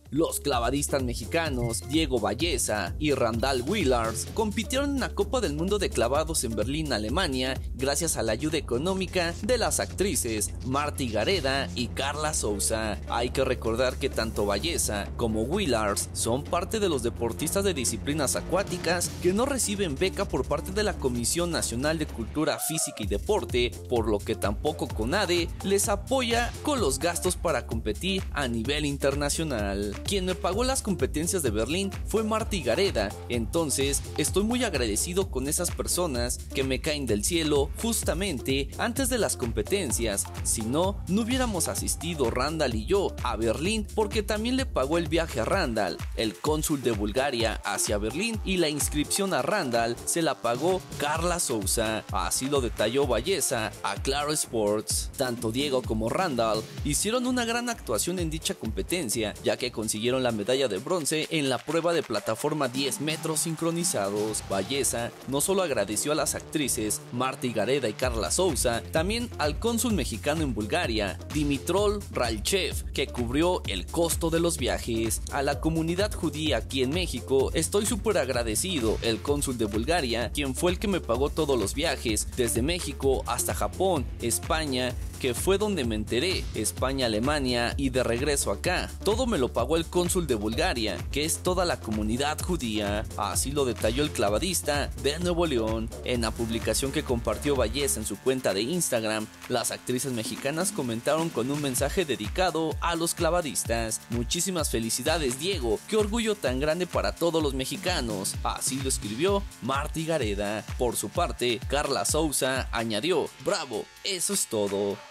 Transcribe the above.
Los clavadistas mexicanos Diego Valleza y Randall Willars compitieron en la Copa del Mundo de clavados en Berlín, Alemania, gracias a la ayuda económica de las actrices Marty Gareda y Carla Souza. Hay que recordar que tanto Valleza como Willars son parte de los deportistas de disciplinas acuáticas que no reciben beca por parte de la Comisión Nacional de Cultura Física y Deporte, por lo que tampoco CONADE les apoya con los gastos para competir a nivel internacional. Quien me pagó las competencias de Berlín fue Marty Gareda, entonces estoy muy agradecido con esas personas que me caen del cielo justamente antes de las competencias. Si no, no hubiéramos asistido Randall y yo a Berlín, porque también le pagó el viaje a Randall, el cónsul de Bulgaria, hacia Berlín, y la inscripción a Randall se la pagó Carla Souza. Así lo detalló Valleza a Claro Sports. Tanto Diego como Randall hicieron una gran actuación en dicha competencia, ya que consiguieron la medalla de bronce en la prueba de plataforma 10 metros sincronizados. Valleza no solo agradeció a las actrices Marty Gareda y Carla Souza, también al cónsul mexicano en Bulgaria, Dimitrol Ralchev, que cubrió el costo de los viajes. A la comunidad judía aquí en México estoy súper agradecido. El cónsul de Bulgaria, quien fue el que me pagó todos los viajes, desde México hasta Japón, España, que fue donde me enteré, España, Alemania y de regreso acá. Todo me lo pagó el cónsul de Bulgaria, que es toda la comunidad judía. Así lo detalló el clavadista de Nuevo León. En la publicación que compartió Valleza en su cuenta de Instagram, las actrices mexicanas comentaron con un mensaje dedicado a los clavadistas. Muchísimas felicidades, Diego, qué orgullo tan grande para todos los mexicanos. Así lo escribió Marty Gareda. Por su parte, Carla Souza añadió: bravo, eso es todo.